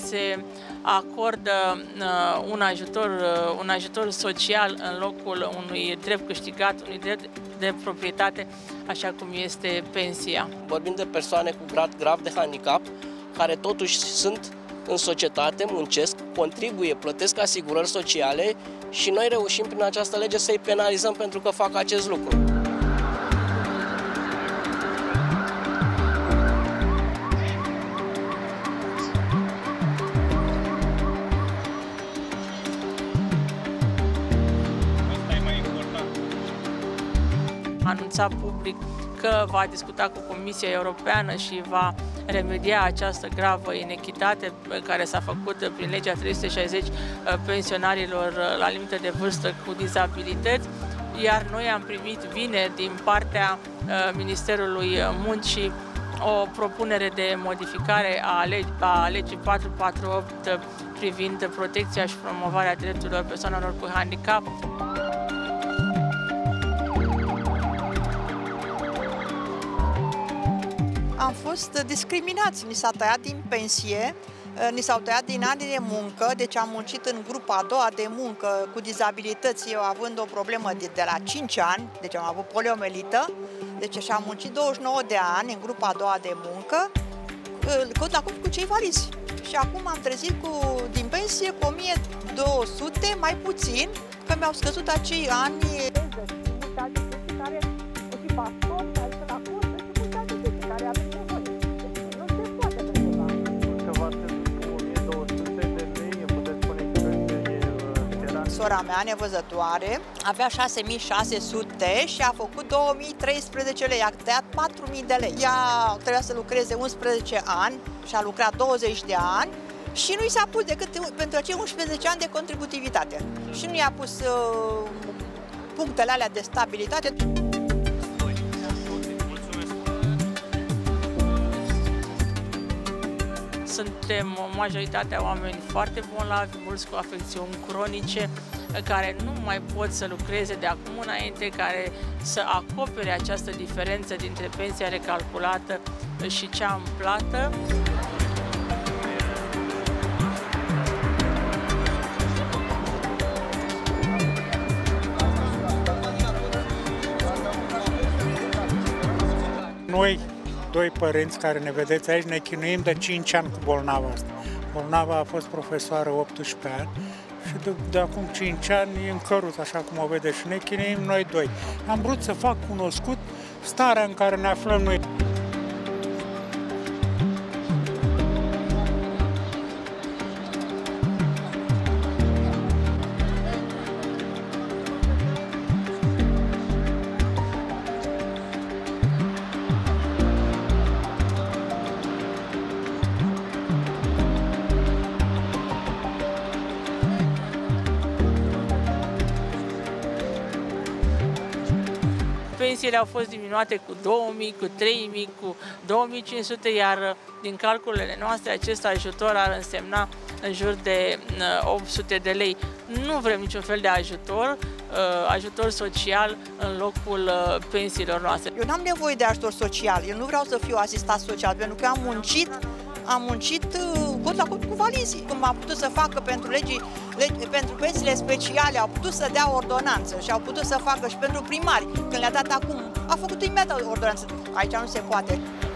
se acordă un ajutor social în locul unui drept câștigat, unui drept de proprietate, așa cum este pensia. Vorbim de persoane cu grad grav de handicap, care totuși sunt în societate, muncesc, contribuie, plătesc asigurări sociale și noi reușim prin această lege să-i penalizăm pentru că fac acest lucru. Anunța public că va discuta cu Comisia Europeană și va remedia această gravă inechitate care s-a făcut prin legea 360 pensionarilor la limită de vârstă cu dizabilități, iar noi am primit vineri din partea Ministerului Muncii o propunere de modificare a legii 448 privind protecția și promovarea drepturilor persoanelor cu handicap. Am fost discriminați, ni s-a tăiat din pensie, ni s-au tăiat din ani de muncă, deci am muncit în grupa a doua de muncă cu dizabilități, eu având o problemă de la 5 ani, deci am avut poliomelită, deci așa am muncit 29 de ani în grupa a doua de muncă, cu cei valizi. Și acum am trezit din pensie cu 1200, mai puțin, că mi-au scăzut acei ani. Sora mea, nevăzătoare, avea 6.600 și a făcut 2.013 lei, a tăiat 4.000 de lei. Ea trebuia să lucreze 11 ani și a lucrat 20 de ani și nu i s-a pus decât pentru acei 11 ani de contributivitate. Și nu i-a pus punctele alea de stabilitate. Suntem majoritatea oameni foarte bolnavi, mulți cu afecțiuni cronice, care nu mai pot să lucreze de acum înainte, care să acopere această diferență dintre pensia recalculată și cea în plată. Noi, doi părinți care ne vedeți aici, ne chinuim de 5 ani cu bolnava asta. Bolnava a fost profesoară 18 ani și de acum 5 ani e în căruț, așa cum o vedeți, și ne chinuim noi doi. Am vrut să fac cunoscut starea în care ne aflăm noi. Pensiile au fost diminuate cu 2.000, cu 3.000, cu 2.500, iar din calculele noastre acest ajutor ar însemna în jur de 800 de lei. Nu vrem niciun fel de ajutor social în locul pensiilor noastre. Eu n-am nevoie de ajutor social, eu nu vreau să fiu asistat social, pentru că am muncit cot la cot cu valizii. Cum am putut să facă pentru pensiile speciale, au putut să dea ordonanță și au putut să facă și pentru primari. Când le-a dat acum, a făcut imediat ordonanță. Aici nu se poate.